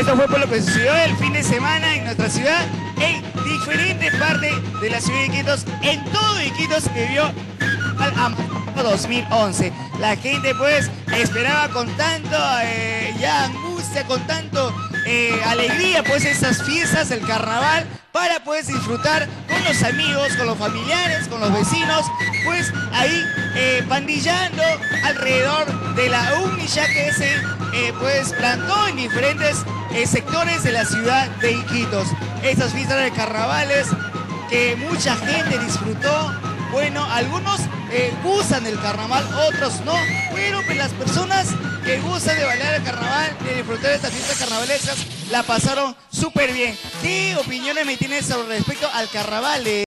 Esto fue por lo que sucedió el fin de semana en nuestra ciudad, en diferentes partes de la ciudad de Iquitos, en todo Iquitos que vio al 2011. La gente pues esperaba con tanto ya angustia, con tanto alegría pues esas fiestas, el carnaval, para pues disfrutar con los amigos, con los familiares, con los vecinos, pues ahí pandillando alrededor de la UNICHA que se pues plantó en diferentes sectores de la ciudad de Iquitos. Estas fiestas de carnavales que mucha gente disfrutó. Bueno, algunos gustan del carnaval, otros no, pero pues las personas que gustan de bailar el carnaval, de disfrutar de estas fiestas carnavalescas, la pasaron súper bien. ¿Qué opiniones me tienes sobre respecto al carnaval?